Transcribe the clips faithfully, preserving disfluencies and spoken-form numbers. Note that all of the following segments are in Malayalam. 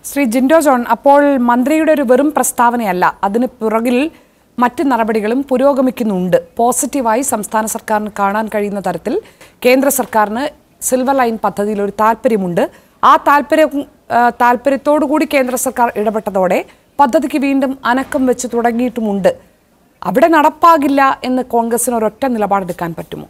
ശ്രീ ജിൻഡോ ജോൺ, അപ്പോൾ മന്ത്രിയുടെ ഒരു വെറും പ്രസ്താവനയല്ല, അതിന് പുറകിൽ മറ്റ് നടപടികളും പുരോഗമിക്കുന്നുണ്ട്. പോസിറ്റീവായി സംസ്ഥാന സർക്കാരിന് കാണാൻ കഴിയുന്ന തരത്തിൽ കേന്ദ്ര സർക്കാരിന് സിൽവർ ലൈൻ പദ്ധതിയിൽ ഒരു താല്പര്യമുണ്ട്. ആ താല്പര്യം താല്പര്യത്തോടുകൂടി കേന്ദ്ര സർക്കാർ ഇടപെട്ടതോടെ പദ്ധതിക്ക് വീണ്ടും അനക്കം വെച്ച് തുടങ്ങിയിട്ടുമുണ്ട്. അവിടെ നടപ്പാകില്ല എന്ന് കോൺഗ്രസിന് ഒരൊറ്റ നിലപാടെടുക്കാൻ പറ്റുമോ?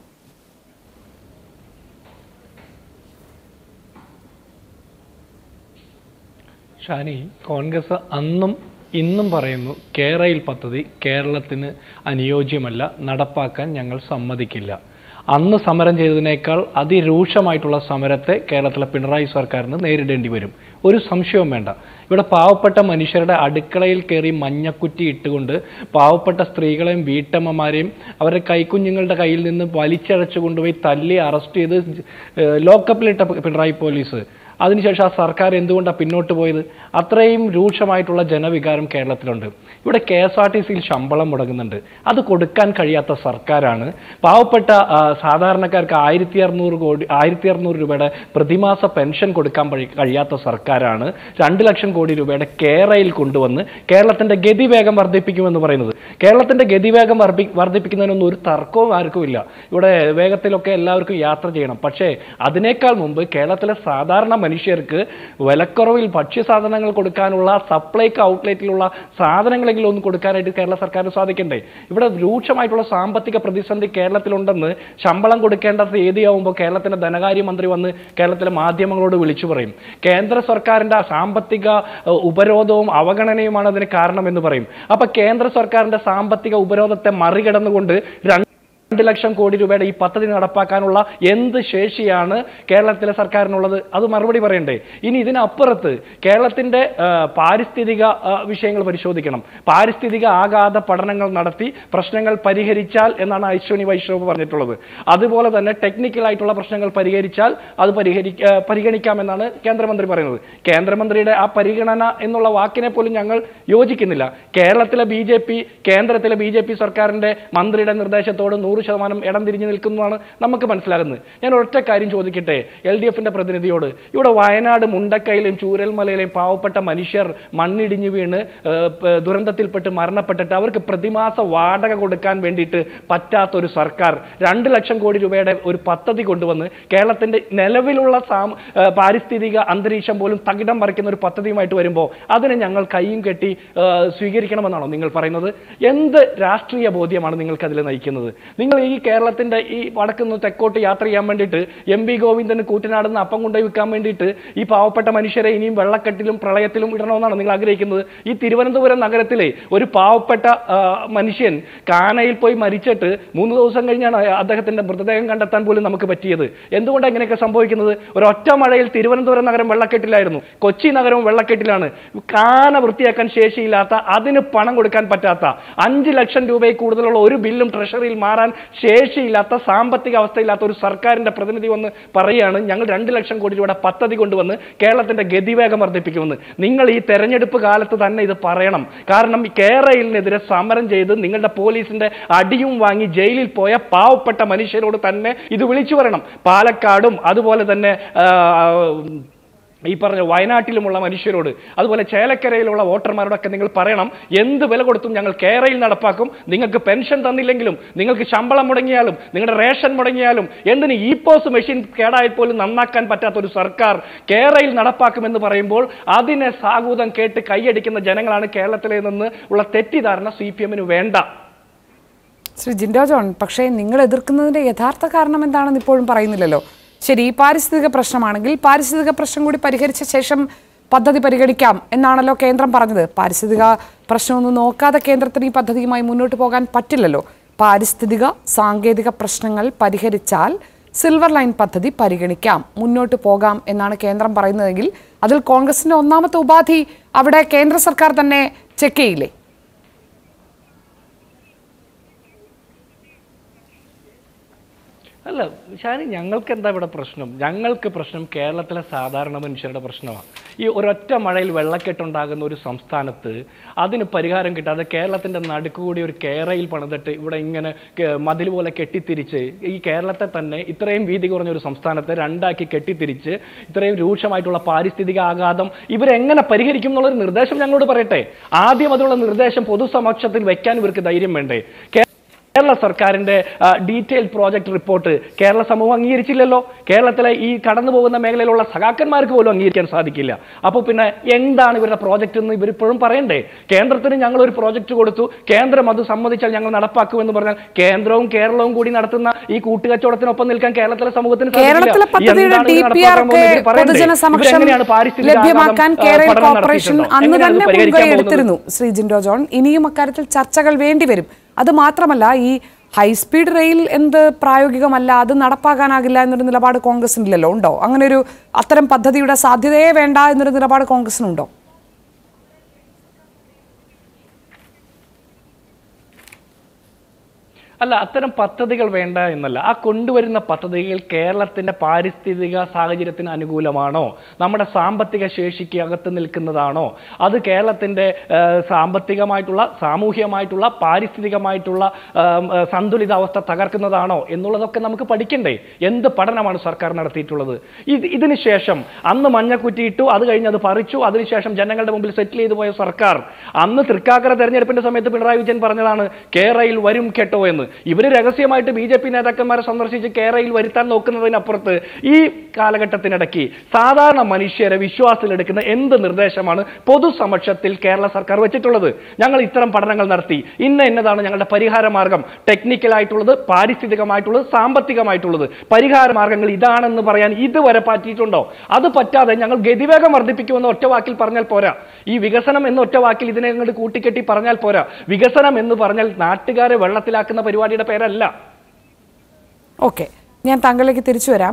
ഷാനി, കോൺഗ്രസ് അന്നും ഇന്നും പറയുന്നു കേരയിൽ പദ്ധതി കേരളത്തിന് അനുയോജ്യമല്ല, നടപ്പാക്കാൻ ഞങ്ങൾ സമ്മതിക്കില്ല. അന്ന് സമരം ചെയ്തതിനേക്കാൾ അതിരൂക്ഷമായിട്ടുള്ള സമരത്തെ കേരളത്തിലെ പിണറായി സർക്കാരിന് നേരിടേണ്ടി വരും, ഒരു സംശയവും വേണ്ട. ഇവിടെ പാവപ്പെട്ട മനുഷ്യരുടെ അടുക്കളയിൽ കയറി മഞ്ഞക്കുറ്റി ഇട്ടുകൊണ്ട് പാവപ്പെട്ട സ്ത്രീകളെയും വീട്ടമ്മമാരെയും അവരുടെ കൈക്കുഞ്ഞുങ്ങളുടെ കയ്യിൽ നിന്ന് വലിച്ചഴച്ചു കൊണ്ടുപോയി തല്ലി അറസ്റ്റ് ചെയ്ത് ലോക്കപ്പിലിട്ട പിണറായി പോലീസ്, അതിനുശേഷം ആ സർക്കാർ എന്തുകൊണ്ടാണ് പിന്നോട്ട് പോയത്? അത്രയും രൂക്ഷമായിട്ടുള്ള ജനവികാരം കേരളത്തിലുണ്ട്. ഇവിടെ കെ എസ് ആർ ടി സിയിൽ ശമ്പളം മുടങ്ങുന്നുണ്ട്, അത് കൊടുക്കാൻ കഴിയാത്ത സർക്കാരാണ്. പാവപ്പെട്ട സാധാരണക്കാർക്ക് ആയിരത്തി അറുന്നൂറ് കോടി ആയിരത്തി അറുന്നൂറ് രൂപയുടെ പ്രതിമാസ പെൻഷൻ കൊടുക്കാൻ കഴിയാത്ത സർക്കാരാണ് രണ്ട് ലക്ഷം കോടി രൂപയുടെ കേരയിൽ കൊണ്ടുവന്ന് കേരളത്തിന്റെ ഗതിവേഗം വർദ്ധിപ്പിക്കുമെന്ന് പറയുന്നത്. കേരളത്തിന്റെ ഗതിവേഗം വർദ്ധി വർദ്ധിപ്പിക്കുന്നതിനൊന്നും ഒരു തർക്കവും ആർക്കും ഇല്ല. ഇവിടെ വേഗത്തിലൊക്കെ എല്ലാവർക്കും യാത്ര ചെയ്യണം. പക്ഷേ അതിനേക്കാൾ മുമ്പ് കേരളത്തിലെ സാധാരണ മനുഷ്യർക്ക് വിലക്കുറവിൽ ഭക്ഷ്യസാധനങ്ങൾ കൊടുക്കാനുള്ള സപ്ലൈക്ക് ഔട്ട്ലെറ്റിലുള്ള സാധനങ്ങളെങ്കിലും ഒന്ന് കൊടുക്കാനായിട്ട് കേരള സർക്കാരിന് സാധിക്കണ്ടേ? ഇവിടെ രൂക്ഷമായിട്ടുള്ള സാമ്പത്തിക പ്രതിസന്ധി കേരളത്തിലുണ്ടെന്ന് ശമ്പളം കൊടുക്കേണ്ട തീയതിയാവുമ്പോൾ കേരളത്തിന്റെ ധനകാര്യമന്ത്രി വന്ന് കേരളത്തിലെ മാധ്യമങ്ങളോട് വിളിച്ചു പറയും. കേന്ദ്ര സർക്കാരിന്റെ സാമ്പത്തിക ഉപരോധവും അവഗണനയുമാണ് അതിന് കാരണമെന്ന് പറയും. അപ്പൊ കേന്ദ്ര സർക്കാരിന്റെ സാമ്പത്തിക ഉപരോധത്തെ മറികടന്നുകൊണ്ട് രണ്ട് ലക്ഷം കോടി രൂപയുടെ ഈ പദ്ധതി നടപ്പാക്കാനുള്ള എന്ത് ശേഷിയാണ് കേരളത്തിലെ സർക്കാരിനുള്ളത്? അത് മറുപടി പറയണ്ടേ? ഇനി ഇതിനപ്പുറത്ത് കേരളത്തിന്റെ പാരിസ്ഥിതിക വിഷയങ്ങൾ പരിശോധിക്കണം. പാരിസ്ഥിതിക ആഘാത പഠനങ്ങൾ നടത്തി പ്രശ്നങ്ങൾ പരിഹരിച്ചാൽ എന്നാണ് അശ്വിനി വൈഷ്ണവ് പറഞ്ഞിട്ടുള്ളത്. അതുപോലെ തന്നെ ടെക്നിക്കലായിട്ടുള്ള പ്രശ്നങ്ങൾ പരിഹരിച്ചാൽ അത് പരിഹരി പരിഗണിക്കാമെന്നാണ് കേന്ദ്രമന്ത്രി പറയുന്നത്. കേന്ദ്രമന്ത്രിയുടെ ആ പരിഗണന എന്നുള്ള വാക്കിനെ പോലും ഞങ്ങൾ യോജിക്കുന്നില്ല. കേരളത്തിലെ ബി ജെ പി കേന്ദ്രത്തിലെ ബി ജെ പി സർക്കാരിന്റെ മന്ത്രിയുടെ നിർദ്ദേശത്തോട് നൂറ് ശതമാനം ഇടം തിരിഞ്ഞു നിൽക്കുന്നതാണ് നമുക്ക് മനസ്സിലാകുന്നത്. ഞാൻ ഒറ്റ കാര്യം ചോദിക്കട്ടെ എൽ ഡി എഫിന്റെ പ്രതിനിധിയോട്. ഇവിടെ വയനാട് മുണ്ടക്കയിലും ചൂരൽമലയിലെയും പാവപ്പെട്ട മനുഷ്യർ മണ്ണിടിഞ്ഞു വീണ് ദുരന്തത്തിൽപ്പെട്ട് മരണപ്പെട്ടിട്ട് അവർക്ക് പ്രതിമാസ വാടക കൊടുക്കാൻ വേണ്ടിയിട്ട് പറ്റാത്തൊരു സർക്കാർ രണ്ട് ലക്ഷം കോടി രൂപയുടെ ഒരു പദ്ധതി കൊണ്ടുവന്ന് കേരളത്തിന്റെ നിലവിലുള്ള പാരിസ്ഥിതിക അന്തരീക്ഷം പോലും തകിടം മറിക്കുന്ന ഒരു പദ്ധതിയുമായിട്ട് വരുമ്പോൾ അതിനെ ഞങ്ങൾ കൈയും കെട്ടി സ്വീകരിക്കണമെന്നാണോ നിങ്ങൾ പറയുന്നത്? എന്ത് രാഷ്ട്രീയ ബോധ്യമാണ് നിങ്ങൾക്ക് അതിൽ നയിക്കുന്നത്? നിങ്ങൾ ഈ കേരളത്തിന്റെ ഈ വടക്കുന്ന് തെക്കോട്ട് യാത്ര ചെയ്യാൻ വേണ്ടിയിട്ട് എം വി ഗോവിന്ദന് കൂറ്റനാടുന്ന അപ്പം കൊണ്ടുപോയി വിൽക്കാൻ വേണ്ടിയിട്ട് ഈ പാവപ്പെട്ട മനുഷ്യരെ ഇനിയും വെള്ളക്കെട്ടിലും പ്രളയത്തിലും ഇടണമെന്നാണ് നിങ്ങൾ ആഗ്രഹിക്കുന്നത്? ഈ തിരുവനന്തപുരം നഗരത്തിലെ ഒരു പാവപ്പെട്ട മനുഷ്യൻ കാനയിൽ പോയി മരിച്ചിട്ട് മൂന്ന് ദിവസം കഴിഞ്ഞാണ് അദ്ദേഹത്തിന്റെ മൃതദേഹം കണ്ടെത്താൻ പോലും നമുക്ക് പറ്റിയത്. എന്തുകൊണ്ടാണ് ഇങ്ങനെയൊക്കെ സംഭവിക്കുന്നത്? ഒരൊറ്റ മഴയിൽ തിരുവനന്തപുരം നഗരം വെള്ളക്കെട്ടിലായിരുന്നു, കൊച്ചി നഗരവും വെള്ളക്കെട്ടിലാണ്. കാന വൃത്തിയാക്കാൻ ശേഷിയില്ലാത്ത, അതിന് പണം കൊടുക്കാൻ പറ്റാത്ത, അഞ്ച് ലക്ഷം രൂപയിൽ കൂടുതലുള്ള ഒരു ബില്ലും ട്രഷറിയിൽ മാറാൻ ശേഷിയില്ലാത്ത, സാമ്പത്തിക അവസ്ഥയില്ലാത്ത ഒരു സർക്കാരിന്റെ പ്രതിനിധി വന്ന് പറയുകയാണ് ഞങ്ങൾ രണ്ട് ലക്ഷം കോടി രൂപയുടെ പദ്ധതി കൊണ്ടുവന്ന് കേരളത്തിന്റെ ഗതിവേഗം വർദ്ധിപ്പിക്കുമെന്ന്. നിങ്ങൾ ഈ തെരഞ്ഞെടുപ്പ് കാലത്ത് തന്നെ ഇത് പറയണം. കാരണം കേരളത്തിനെതിരെ സമരം ചെയ്ത് നിങ്ങളുടെ പോലീസിന്റെ അടിയും വാങ്ങി ജയിലിൽ പോയ പാവപ്പെട്ട മനുഷ്യരോട് തന്നെ ഇത് വിളിച്ചു പറയണം. പാലക്കാടും അതുപോലെ തന്നെ ഈ പറഞ്ഞ വയനാട്ടിലുമുള്ള മനുഷ്യരോട്, അതുപോലെ ചേലക്കരയിലുള്ള വോട്ടർമാരോടൊക്കെ നിങ്ങൾ പറയണം, എന്ത് വില കൊടുത്തും ഞങ്ങൾ കേരളയിൽ നടപ്പാക്കും. നിങ്ങൾക്ക് പെൻഷൻ തന്നില്ലെങ്കിലും, നിങ്ങൾക്ക് ശമ്പളം മുടങ്ങിയാലും, നിങ്ങളുടെ റേഷൻ മുടങ്ങിയാലും, എന്തിന് ഇ പോസ് മെഷീൻ കേടായാൽ പോലും നന്നാക്കാൻ പറ്റാത്ത ഒരു സർക്കാർ കേരളയിൽ നടപ്പാക്കുമെന്ന് പറയുമ്പോൾ അതിനെ സാഗൂതം കേട്ട് കൈയടിക്കുന്ന ജനങ്ങളാണ് കേരളത്തിലെ നിന്ന് ഉള്ള തെറ്റിദ്ധാരണ സി പി എമ്മിന് വേണ്ട. ശ്രീ ജിൻഡോ ജോൺ, പക്ഷേ നിങ്ങൾ എതിർക്കുന്നതിന്റെ യഥാർത്ഥ കാരണം എന്താണെന്ന് ഇപ്പോഴും പറയുന്നില്ലല്ലോ. ശരി, പാരിസ്ഥിതിക പ്രശ്നമാണെങ്കിൽ പാരിസ്ഥിതിക പ്രശ്നം കൂടി പരിഹരിച്ച ശേഷം പദ്ധതി പരിഗണിക്കാം എന്നാണല്ലോ കേന്ദ്രം പറഞ്ഞത്. പാരിസ്ഥിതിക പ്രശ്നമൊന്നും നോക്കാതെ കേന്ദ്രത്തിന് ഈ പദ്ധതിയുമായി മുന്നോട്ട് പോകാൻ പറ്റില്ലല്ലോ. പാരിസ്ഥിതിക സാങ്കേതിക പ്രശ്നങ്ങൾ പരിഹരിച്ചാൽ സിൽവർ ലൈൻ പദ്ധതി പരിഗണിക്കാം, മുന്നോട്ട് പോകാം എന്നാണ് കേന്ദ്രം പറയുന്നതെങ്കിൽ അതിൽ കോൺഗ്രസിന്റെ ഒന്നാമത്തെ ഉപാധി അവിടെ കേന്ദ്ര സർക്കാർ തന്നെ ചെക്ക് ചെയ്യില്ലേ? അല്ല ഷാനി, ഞങ്ങൾക്ക് എന്താ ഇവിടെ പ്രശ്നം? ഞങ്ങൾക്ക് പ്രശ്നം കേരളത്തിലെ സാധാരണ മനുഷ്യരുടെ പ്രശ്നമാണ്. ഈ ഒരൊറ്റ മഴയിൽ വെള്ളക്കെട്ടുണ്ടാകുന്ന ഒരു സംസ്ഥാനത്ത് അതിന് പരിഹാരം കിട്ടാതെ കേരളത്തിൻ്റെ നടുക്കുകൂടി ഒരു കേരയിൽ പണിതിട്ട് ഇവിടെ ഇങ്ങനെ മതിൽ പോലെ കെട്ടിത്തിരിച്ച് ഈ കേരളത്തെ തന്നെ ഇത്രയും വീതി കുറഞ്ഞ ഒരു സംസ്ഥാനത്തെ രണ്ടാക്കി കെട്ടിത്തിരിച്ച് ഇത്രയും രൂക്ഷമായിട്ടുള്ള പാരിസ്ഥിതിക ആഘാതം ഇവരെങ്ങനെ പരിഹരിക്കും എന്നുള്ളൊരു നിർദ്ദേശം ഞങ്ങളോട് പറയട്ടെ. ആദ്യം അതിനുള്ള നിർദ്ദേശം പൊതുസമക്ഷത്തിൽ വെക്കാൻ ഇവർക്ക് ധൈര്യം വേണ്ടേ? കേരള സർക്കാരിന്റെ ഡീറ്റെയിൽ പ്രോജക്റ്റ് റിപ്പോർട്ട് കേരള സമൂഹം അംഗീകരിച്ചില്ലല്ലോ. കേരളത്തിലെ ഈ കടന്നു പോകുന്ന മേഖലയിലുള്ള സഖാക്കന്മാർക്ക് പോലും അംഗീകരിക്കാൻ സാധിക്കില്ല. അപ്പോൾ പിന്നെ എന്താണ് ഇവരുടെ പ്രോജക്റ്റ് എന്ന് ഇവരിപ്പോഴും പറയണ്ടേ? കേന്ദ്രത്തിന് ഞങ്ങൾ ഒരു പ്രോജക്റ്റ് കൊടുത്തു, കേന്ദ്രം അത് സമ്മതിച്ചാൽ ഞങ്ങൾ നടപ്പാക്കുമെന്ന് പറഞ്ഞാൽ കേന്ദ്രവും കേരളവും കൂടി നടത്തുന്ന ഈ കൂട്ടുകച്ചവടത്തിനൊപ്പം നിൽക്കാൻ കേരളത്തിലെ സമൂഹത്തിന് ശ്രീ ജിൻഡോ ജോൺ, ഇനിയും അക്കാര്യത്തിൽ ചർച്ചകൾ വേണ്ടിവരും. അത് മാത്രമല്ല, ഈ ഹൈസ്പീഡ് റെയിൽ എന്ത് പ്രായോഗികമല്ല, അത് നടപ്പാക്കാനാകില്ല എന്നൊരു നിലപാട് കോൺഗ്രസിനില്ലല്ലോ. ഉണ്ടോ അങ്ങനെ ഒരു അത്തരം പദ്ധതിയുടെ സാധ്യതയെ വേണ്ട എന്നൊരു നിലപാട് കോൺഗ്രസിനുണ്ടോ? അല്ല, അത്തരം പദ്ധതികൾ വേണ്ട എന്നല്ല. ആ കൊണ്ടുവരുന്ന പദ്ധതികൾ കേരളത്തിന്റെ പാരിസ്ഥിതിക സാഹചര്യത്തിന് അനുകൂലമാണോ, നമ്മുടെ സാമ്പത്തിക ശേഷിക്ക് അകത്ത് നിൽക്കുന്നതാണോ, അത് കേരളത്തിന്റെ സാമ്പത്തികമായിട്ടുള്ള സാമൂഹികമായിട്ടുള്ള പാരിസ്ഥിതികമായിട്ടുള്ള സന്തുലിതാവസ്ഥ തകർക്കുന്നതാണോ എന്നുള്ളതൊക്കെ നമുക്ക് പഠിക്കണ്ടേ? എന്ത് പഠനമാണ് സർക്കാർ നടത്തിയിട്ടുള്ളത്? ഇത് ഇതിന് ശേഷം അന്ന് മഞ്ഞക്കുറ്റിയിട്ടു, അത് കഴിഞ്ഞ് അത് പറിച്ചു, അതിനുശേഷം ജനങ്ങളുടെ മുമ്പിൽ സെറ്റിൽ ചെയ്തു പോയ സർക്കാർ അന്ന് തൃക്കാക്കര തെരഞ്ഞെടുപ്പിന്റെ സമയത്ത് പിണറായി വിജയൻ പറഞ്ഞതാണ് കേരളയിൽ വരും കേട്ടോ എന്ന്. ഇവര് രഹസ്യമായിട്ട് ബി ജെ പി നേതാക്കന്മാരെ സന്ദർശിച്ച് കേരളയിൽ വരുത്താൻ നോക്കുന്നതിനപ്പുറത്ത് ഈ കാലഘട്ടത്തിനിടയ്ക്ക് സാധാരണ മനുഷ്യരെ വിശ്വാസത്തിലെടുക്കുന്ന എന്ത് നിർദ്ദേശമാണ് പൊതുസമക്ഷത്തിൽ കേരള സർക്കാർ വെച്ചിട്ടുള്ളത്? ഞങ്ങൾ ഇത്തരം പഠനങ്ങൾ നടത്തി, ഇന്ന എന്നതാണ് ഞങ്ങളുടെ പരിഹാര മാർഗം, ടെക്നിക്കലായിട്ടുള്ളത്, പാരിസ്ഥിതികമായിട്ടുള്ളത്, സാമ്പത്തികമായിട്ടുള്ളത്, പരിഹാര മാർഗങ്ങൾ ഇതാണെന്ന് പറയാൻ ഇതുവരെ പറ്റിയിട്ടുണ്ടോ? അത് പറ്റാതെ ഞങ്ങൾ ഗതിവേഗം വർദ്ധിപ്പിക്കുമെന്ന് ഒറ്റ വാക്കിൽ പറഞ്ഞാൽ പോരാ. ഈ വികസനം എന്ന ഒറ്റ വാക്കിൽ ഇതിനെ അങ്ങോട്ട് കൂട്ടിക്കെട്ടി പറഞ്ഞാൽ പോരാ. വികസനം എന്ന് പറഞ്ഞാൽ നാട്ടുകാരെ വെള്ളത്തിലാക്കുന്ന പരിപാടിയുടെ പേരല്ല. ഓക്കെ, ഞാൻ താങ്കളിലേക്ക് തിരിച്ചു വരാം.